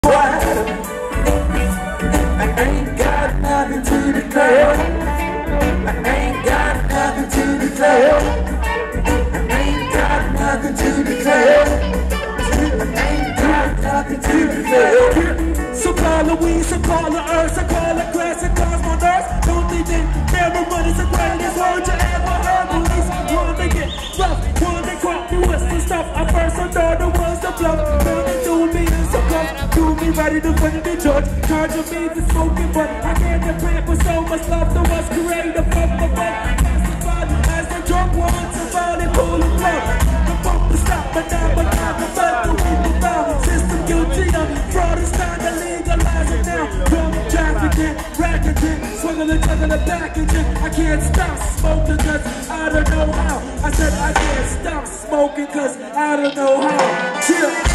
I ain't got nothing to declare. I ain't got nothing to declare. I ain't got nothing to declare. I ain't got nothing to declare. So call the weed, so call the earth, so call the grass, and cause my nerves. Don't think that everybody's the greatest word you ever heard. Police want to get rough, want to crop me with some stuff. I first thought the ones to bluff, now they do me in some cuff. Do me ready to win the judge, charging me for smoking, but I can't depend with so much love to us creative from the boat. As the drunk wants to body pull the plug. The bump will stop, but now the people found. System guilty of fraud, it's time to legalize it now. Drug trafficking, racketing, swinging the packaging. I can't stop smoking cause I don't know how. I said I can't stop smoking cause I don't know how. Chill.